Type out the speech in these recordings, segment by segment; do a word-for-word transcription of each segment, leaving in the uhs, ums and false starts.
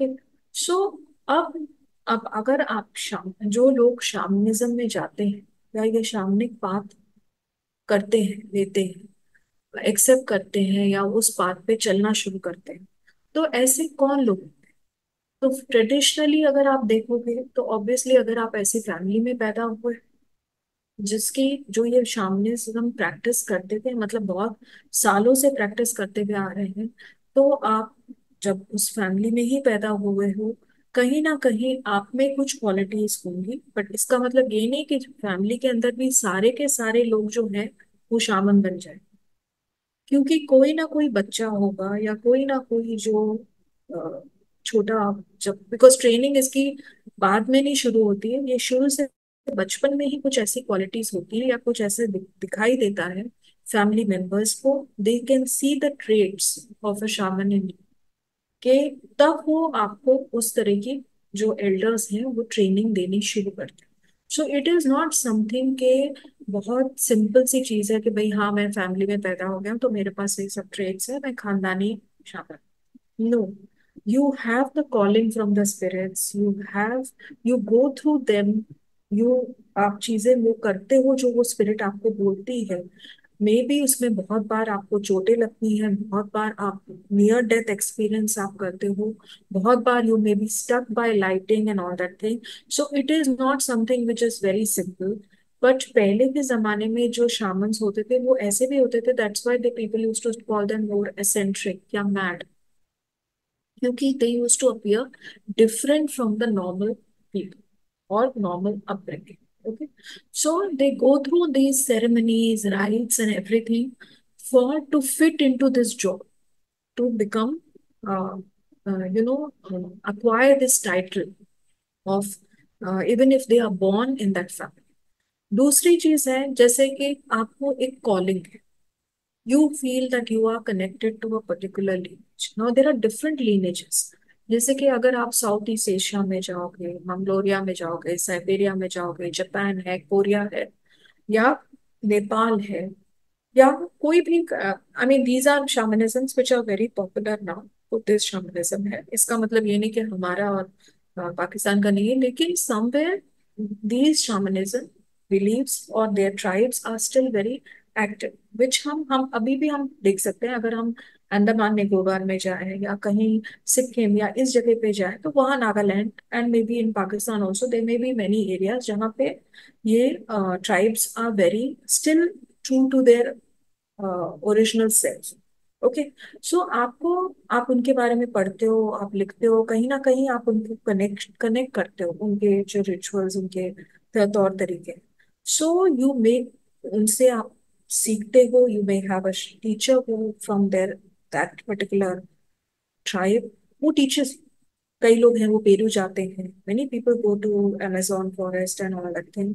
Okay. सो अब अब अगर आप शाम जो लोग शामनिज्म में जाते हैं या ये शामनिक पाथ करते हैं, लेते हैं, एक्सेप्ट करते हैं या उस पाथ पे चलना शुरू करते हैं, तो ऐसे कौन लोग? तो ट्रेडिशनली अगर आप देखोगे तो ऑब्वियसली अगर आप ऐसी फैमिली में पैदा हुए जिसकी जो ये शामनिज्म प्रैक्टिस करते थे, मतलब बहुत सालों से प्रैक्टिस करते हुए आ रहे हैं, तो आप जब उस फैमिली में ही पैदा हुए हो, कहीं ना कहीं आप में कुछ क्वालिटीज होंगी। बट इसका मतलब ये नहीं कि फैमिली के अंदर भी सारे के सारे लोग जो हैं वो शामन बन जाए, क्योंकि कोई ना कोई बच्चा होगा या कोई ना कोई जो अ, छोटा, जब बिकॉज ट्रेनिंग इसकी बाद में नहीं शुरू होती है, ये शुरू से बचपन में ही कुछ ऐसी क्वालिटीज होती है या कुछ ऐसे दि- दिखाई देता है फैमिली मेंबर्स को। They can see the trades of a shaman in, के तब वो आपको उस तरह की जो एल्डर्स हैं वो ट्रेनिंग देनी शुरू करते हैं। So it is not something के बहुत सिंपल सी चीज है कि भाई हाँ मैं फैमिली में पैदा हो गया हूं, तो मेरे पास ये सब ट्रेड्स है, मैं खानदानी शामिल। No, you have the calling from the spirits, you have, you go through them, you, आप चीजें वो करते हो जो वो स्पिरिट आपको बोलती है। मे बी उसमें बहुत बार आपको चोटें लगती हैं, बहुत बार आप नियर डेथ एक्सपीरियंस आप करते हो, बहुत बार you may be stuck by lighting and all that thing. So it is not something which is very simple. But पहले के जमाने में जो शामन्स होते थे वो ऐसे भी होते थे, that's why the people used to call them more eccentric या मैड, क्योंकि they used to appear different from the normal people or normal upbringing. Okay, so they go through these ceremonies, rites, and everything for to fit into this job, to become, uh, uh, you know, uh, acquire this title of, uh, even if they are born in that family. दूसरी चीज है जैसे कि आपको एक calling है, you feel that you are connected to a particular lineage. Now there are different lineages. जैसे कि अगर आप साउथ ईस्ट एशिया में जाओगे, मंगोलिया में जाओगे, साइबेरिया में जाओगे, जापान है, कोरिया है, या नेपाल है, या कोई भी, I mean these are shamanisms which are very popular now. Buddhist shamanism है, इसका मतलब ये नहीं कि हमारा और अ, पाकिस्तान का नहीं है, लेकिन समवेयर दीज शैमनिज्म बिलीव्स और their tribes are still very active, which हम हम अभी भी हम देख सकते हैं। अगर हम अंडमान निकोबार में जाए या कहीं सिक्किम या इस जगह पे जाए, तो वहाँ Nagaland and may be in Pakistan also there may be many areas जहाँ पे ये tribes are very still true to their original self. Okay, so आपको, आप उनके बारे में पढ़ते हो, आप लिखते हो, कहीं ना कहीं आप उनको कनेक्ट कनेक्ट करते हो, उनके जो रिचुअल्स, उनके तौर तरीके। सो यू मे, उनसे आप सीखते हो, you may have a teacher who from there that particular tribe, वो टीचर्स, कई लोग हैं वो पेरू जाते हैं, many people go to Amazon forest and all that thing.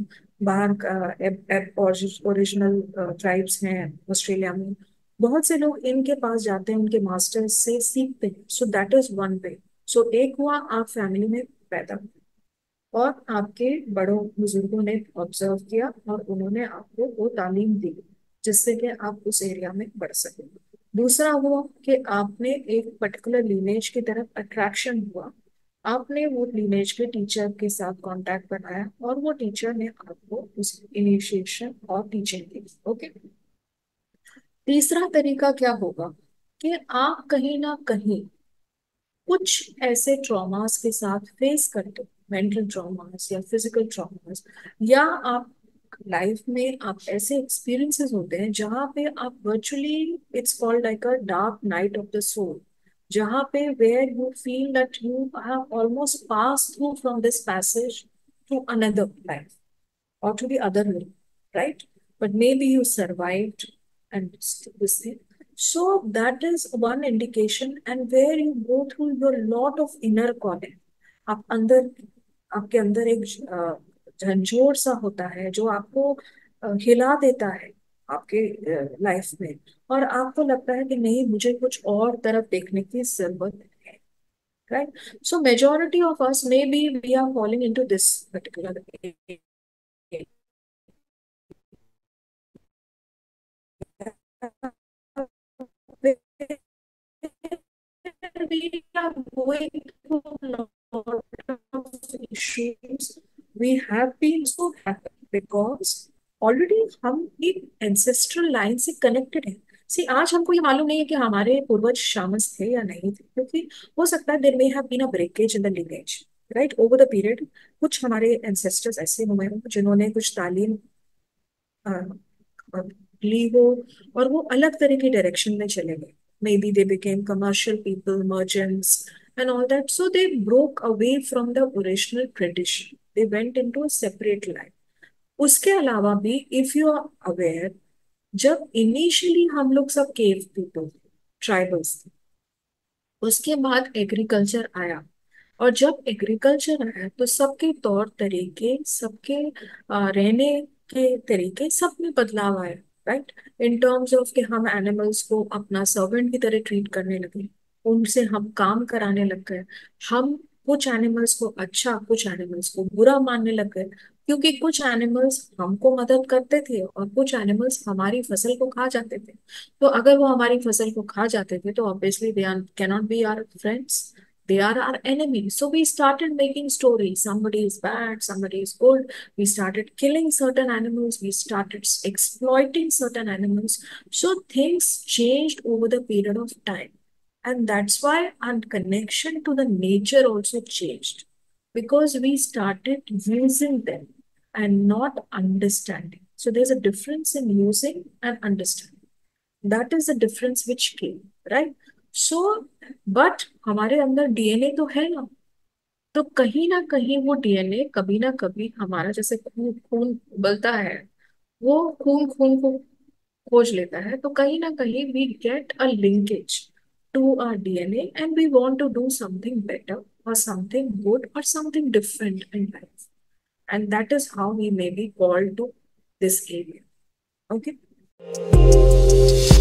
बाहर ओरिजिनल ट्राइब्स हैं ऑस्ट्रेलिया में, बहुत से लोग इनके पास जाते हैं, उनके मास्टर्स से सीखते हैं। So that is one way. So एक हुआ आप फैमिली में पैदा हुए और आपके बड़ों बुजुर्गों ने ऑब्जर्व किया और उन्होंने आपको वो तालीम दी जिससे कि आप उस एरिया में बढ़ सके। दूसरा हुआ कि आपने एक पर्टिकुलर लीनेज की तरफ अट्रैक्शन हुआ, आपने वो लीनेज के टीचर के साथ कांटेक्ट बनाया और वो टीचर ने आपको उस इनिशिएशन और टीचिंग दी। ओके, तीसरा तरीका क्या होगा कि आप कहीं ना कहीं कुछ ऐसे ट्रॉमास के साथ फेस करते हो, मेंटल ट्रॉमास या फिजिकल ट्रॉमास, या आप लाइफ में आप ऐसे एक्सपीरियंसेस होते हैं जहाँ पे आप virtually, it's called like a dark night of the soul, जहाँ पे where you feel that you have almost pass through from this passage to another life or to the other way, right? But maybe you survived and this thing. So that is one indication, and where you go through your lot of inner calling. आप अंदर, आपके अंदर एक अ, झंझोर सा होता है जो आपको अ, हिला देता है आपके लाइफ में, और आपको लगता है कि नहीं, मुझे कुछ और तरफ देखने की जरूरत है, right? So majority of us, maybe we are falling into this particular area. We are going lot of issues, we have been so happy because already हम एक एंसेस्ट्रल लाइन से कनेक्टेड है। सी आज हमको ये मालूम नहीं है कि हमारे पूर्वज शामस थे या नहीं थे, क्योंकि हो सकता है there may have been a breakage in the lineage, right, over the period. कुछ हमारे एंसेस्टर्स ऐसे हुए हों जिन्होंने कुछ तालीम अ, अ, ली हो और वो अलग तरह की डायरेक्शन में चले गए। May be they became commercial people, merchants and all that, so they broke away from the original tradition, they went into a separate life. उसके अलावा भी इफ यू आर अवेयर, जब इनिशियली हम लोग सब केव पीपल, ट्राइबल्स थे, उसके बाद एग्रीकल्चर आया। और जब एग्रीकल्चर आया तो सबके तौर तरीके, सबके अ, रहने के तरीके, सब में बदलाव आया, राइट। इन टर्म्स ऑफ कि हम एनिमल्स को अपना सर्वेंट की तरह ट्रीट करने लगे, उनसे हम काम कराने लग गए। हम कुछ एनिमल्स को अच्छा, कुछ एनिमल्स को बुरा मानने लग गए, क्योंकि कुछ एनिमल्स हमको मदद करते थे और कुछ एनिमल्स हमारी फसल को खा जाते थे। तो अगर वो हमारी फसल को खा जाते थे तो obviously they are cannot be our friends, they are our enemies. So we started making stories. Somebody is bad, somebody is good. We started killing certain animals. We started exploiting certain animals. So things changed over the period of time. And that's why our connection to the nature also changed. Because we started using them and not understanding. So there's a difference in using and understanding. That is the difference which came, right? So, but हमारे अंदर DNA तो है ना, तो कहीं ना कहीं वो डीएनए कभी ना कभी हमारा, जैसे खून खून उबलता है, वो खून खून को खोज लेता है, तो कहीं ना कहीं we get a linkage to our DNA and we want to do something better और समथिंग गुड और something different in life, and that is how we may be called to this area. Okay.